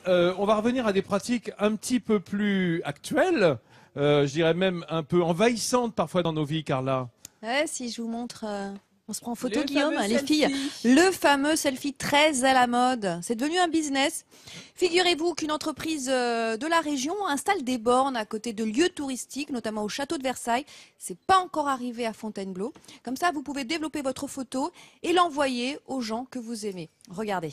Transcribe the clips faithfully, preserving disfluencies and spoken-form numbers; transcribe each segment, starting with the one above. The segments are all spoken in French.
euh, on va revenir à des pratiques un petit peu plus actuelles, euh, je dirais même un peu envahissantes parfois dans nos vies, Carla. Ouais, si je vous montre... Euh... On se prend en photo, Le Guillaume, fameux les selfie. filles. Le fameux selfie très à la mode. C'est devenu un business. Figurez-vous qu'une entreprise euh, de la région installe des bornes à côté de lieux touristiques, notamment au château de Versailles. C'est pas encore arrivé à Fontainebleau. Comme ça, vous pouvez développer votre photo et l'envoyer aux gens que vous aimez. Regardez.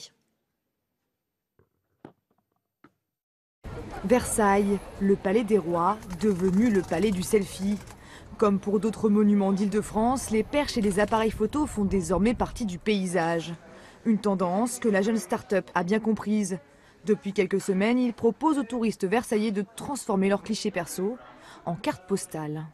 Versailles, le palais des rois, devenu le palais du selfie. Comme pour d'autres monuments d'Île-de-France, les perches et les appareils photos font désormais partie du paysage. Une tendance que la jeune start-up a bien comprise. Depuis quelques semaines, il propose aux touristes versaillais de transformer leurs clichés perso en cartes postales.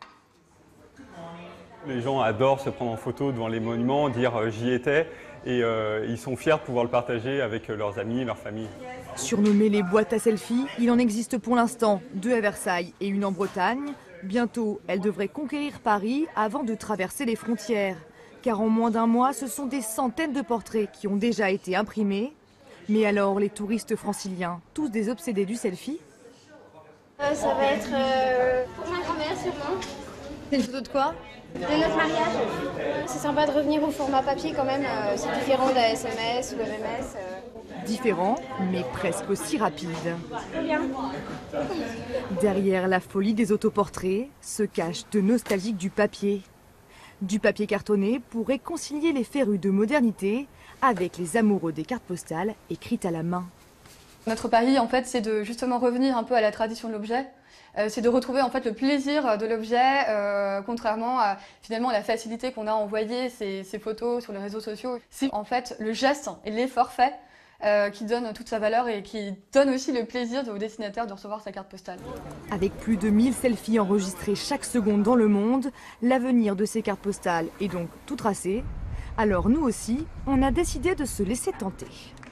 Les gens adorent se prendre en photo devant les monuments, dire euh, j'y étais, et euh, ils sont fiers de pouvoir le partager avec leurs amis, leur famille. Surnommées les boîtes à selfie, il en existe pour l'instant deux à Versailles et une en Bretagne. Bientôt, elles devraient conquérir Paris avant de traverser les frontières. Car en moins d'un mois, ce sont des centaines de portraits qui ont déjà été imprimés. Mais alors, les touristes franciliens, tous des obsédés du selfie? euh, Ça va être euh, pour ma grand-mère sûrement. C'est une photo de quoi? De notre mariage. C'est sympa de revenir au format papier quand même. Euh, C'est différent d'un S M S ou M M S. Euh... Différent, mais presque aussi rapide. Très bien. Derrière la folie des autoportraits se cache de nostalgique du papier. Du papier cartonné pour réconcilier les férus de modernité avec les amoureux des cartes postales écrites à la main. Notre pari, en fait, c'est de justement revenir un peu à la tradition de l'objet. Euh, c'est de retrouver en fait le plaisir de l'objet, euh, contrairement à finalement la facilité qu'on a à envoyer ces, ces photos sur les réseaux sociaux. C'est en fait le geste et l'effort fait Euh, qui donne toute sa valeur et qui donne aussi le plaisir au destinataire de recevoir sa carte postale. Avec plus de mille selfies enregistrés chaque seconde dans le monde, l'avenir de ces cartes postales est donc tout tracé. Alors nous aussi, on a décidé de se laisser tenter.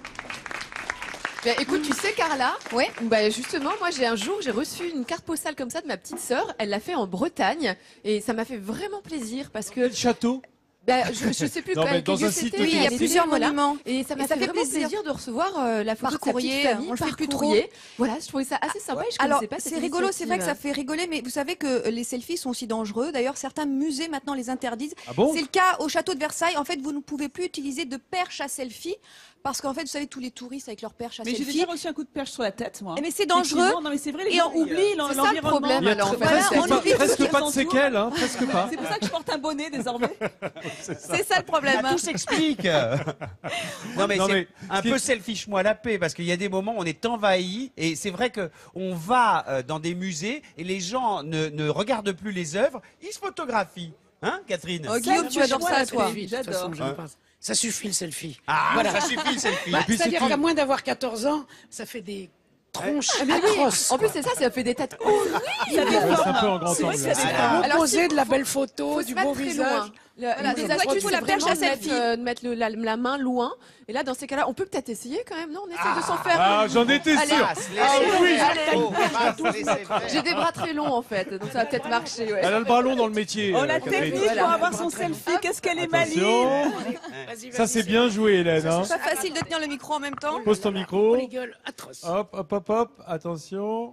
Ben, écoute, tu sais Carla, Ouais. bah, justement, moi j'ai un jour, j'ai reçu une carte postale comme ça de ma petite sœur. Elle l'a fait en Bretagne et ça m'a fait vraiment plaisir parce que... Quel château? Bah, je, je sais plus Non, quel mais dans quel lieu un site c'était. Oui, il y a mais plusieurs c'était, voilà. monuments. Et ça m'a Et ça fait, fait vraiment plaisir. plaisir de recevoir euh, la photo Par de sa courrier, petite famille, on le fait par plus trop. courrier. Voilà, je trouvais ça assez sympa et je Alors, connaissais pas cette c'est rigolo, c'est vrai que ça initiative. fait rigoler, mais vous savez que les selfies sont aussi dangereux. D'ailleurs, certains musées maintenant les interdisent. Ah bon? C'est le cas au château de Versailles. En fait, vous ne pouvez plus utiliser de perche à selfie parce qu'en fait, vous savez, tous les touristes avec leurs perches à Mais j'ai selfie. déjà reçu un coup de perche sur la tête, moi. Eh, mais c'est dangereux. Effectivement, non, mais c'est vrai, les Et gens on- oublient l'en- c'est ça le l'environnement. problème, Il y a alors, presque, voilà, presque on pas, oublie tout presque ce qui pas de s'entoure. séquelles, hein, presque pas. C'est pour ça que je porte un bonnet désormais. C'est ça le problème. Tout s'explique. Non mais Non, c'est mais un ce qui peu est- selfish-moi la paix parce qu'il y a des moments où on est envahi et c'est vrai que on va euh, dans des musées et les gens ne, ne regardent plus les œuvres, ils se photographient, hein, Catherine? Oh, Guillaume, tu adores ça, toi. J'adore. Ça suffit le selfie. Ah, Voilà. ça suffit le selfie. Bah, puis C'est-à-dire c'est tout. qu'à moins d'avoir quatorze ans, ça fait des tronches Ah, mais oui, atroces. en plus c'est ça, ça fait des têtes horribles. Ça Ouais, c'est un déforme. peu en grand C'est vrai angle. que ça là. déforme. Alors, Opposé si- de la belle photo, Faut du se mettre beau très visage. loin. Le, Voilà, une c'est des ça, astuces, il faut c'est la perche vraiment à de mettre, selfie. euh, de mettre le- la, la main loin. Et là, dans ces cas-là, on peut peut-être essayer quand même, non? On essaie de s'en faire. Ah, j'en étais Allez. sûr. Passe, laissez Ah, oui, faire. allez. Oh, passe, laissez faire. J'ai des bras très longs en fait, donc ça va peut-être marcher. Ouais. Elle a le bras long dans le métier. Oh, euh, la Catherine. technique Voilà. pour avoir son selfie, qu'est-ce qu'elle est maligne. Attention. Vas-y, Ça, vas-y, c'est bien joué, Hélène. Hein. C'est pas facile de tenir le micro en même temps. Pose ton Oh, micro. les gueules atroces. Hop, hop, hop, hop. Attention.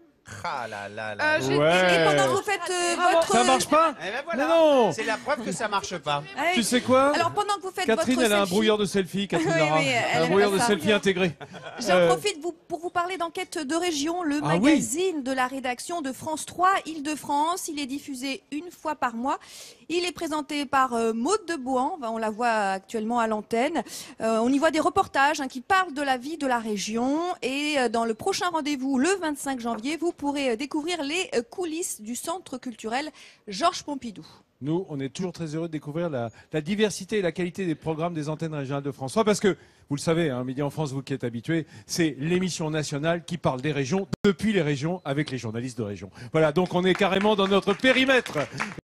Ah là là là. Euh, je- Ouais. Et pendant que vous faites euh, votre... Ça marche pas? Eh ben Mais voilà. non. C'est la preuve que ça marche pas. Allez. Tu sais quoi? Alors pendant que vous faites Catherine, votre elle a un selfie, brouilleur de selfie, Catherine Oui, Lara. oui, elle un aime brouilleur pas de ça. selfie intégré. j'en Euh, profite vous- pour vous parler d'Enquête de région, le Ah oui. magazine de la rédaction de France trois Île-de-France. Il est diffusé une fois par mois. Il est présenté par euh, Maude de Bouan, on la voit actuellement à l'antenne. Euh, on y voit des reportages hein, qui parlent de la vie de la région. Et euh, dans le prochain rendez-vous, le vingt-cinq janvier, vous pourrez euh, découvrir les euh, coulisses du centre culturel Georges Pompidou. Nous, on est toujours très heureux de découvrir la, la diversité et la qualité des programmes des antennes régionales de France trois, parce que, vous le savez, hein, Midi en France, vous qui êtes habitués, c'est l'émission nationale qui parle des régions, depuis les régions, avec les journalistes de région. Voilà, donc on est carrément dans notre périmètre.